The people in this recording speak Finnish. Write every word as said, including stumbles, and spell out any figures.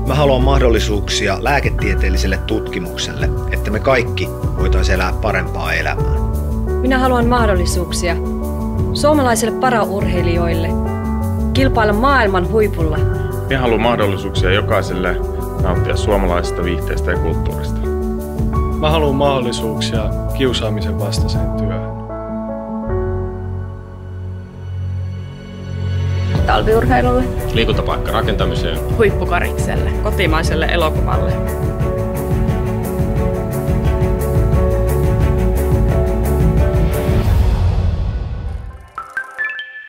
Mä haluan mahdollisuuksia lääketieteelliselle tutkimukselle, että me kaikki voitaisiin elää parempaa elämää. Minä haluan mahdollisuuksia suomalaisille paraurheilijoille kilpailla maailman huipulla. Minä haluan mahdollisuuksia jokaiselle nauttia suomalaisesta viihteestä ja kulttuurista. Mä haluan mahdollisuuksia kiusaamisen vastaiseen työhön. Talviurheilulle, liikuntapaikka rakentamiseen, huippukarikselle, kotimaiselle elokuvalle.